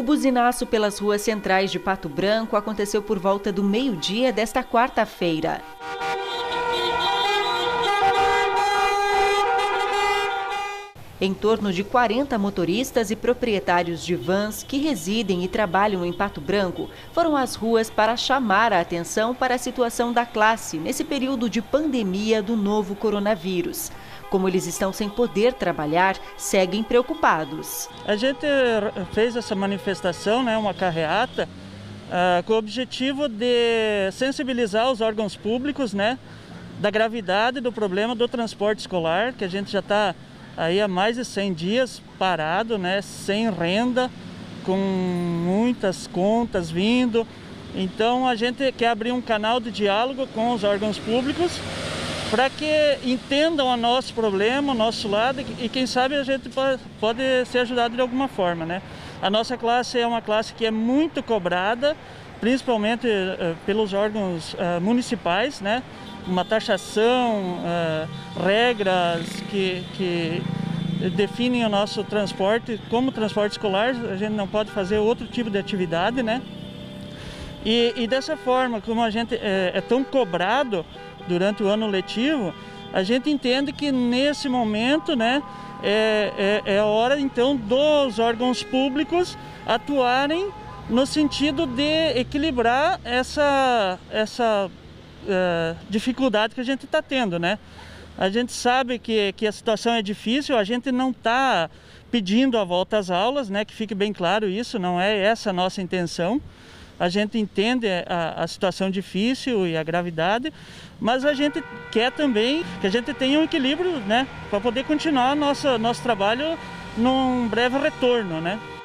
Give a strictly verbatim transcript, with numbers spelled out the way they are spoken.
O buzinaço pelas ruas centrais de Pato Branco aconteceu por volta do meio-dia desta quarta-feira. Em torno de quarenta motoristas e proprietários de vans que residem e trabalham em Pato Branco foram às ruas para chamar a atenção para a situação da classe nesse período de pandemia do novo coronavírus. Como eles estão sem poder trabalhar, seguem preocupados. A gente fez essa manifestação, né, uma carreata, uh, com o objetivo de sensibilizar os órgãos públicos, né, da gravidade do problema do transporte escolar, que a gente já está aí há mais de cem dias parado, né, sem renda, com muitas contas vindo. Então a gente quer abrir um canal de diálogo com os órgãos públicos para que entendam o nosso problema, o nosso lado, e quem sabe a gente pode ser ajudado de alguma forma, né? A nossa classe é uma classe que é muito cobrada, principalmente uh, pelos órgãos uh, municipais, né? Uma taxação, uh, regras que, que definem o nosso transporte. Como transporte escolar, a gente não pode fazer outro tipo de atividade, né? E, e dessa forma, como a gente é, é tão cobrado durante o ano letivo, a gente entende que nesse momento, né, é, é, é a hora então dos órgãos públicos atuarem no sentido de equilibrar essa, essa uh, dificuldade que a gente está tendo, né? A gente sabe que, que a situação é difícil, a gente não está pedindo a volta às aulas, né, que fique bem claro isso, não é essa a nossa intenção. A gente entende a, a situação difícil e a gravidade, mas a gente quer também que a gente tenha um equilíbrio, né, para poder continuar nosso, nosso trabalho num breve retorno, né?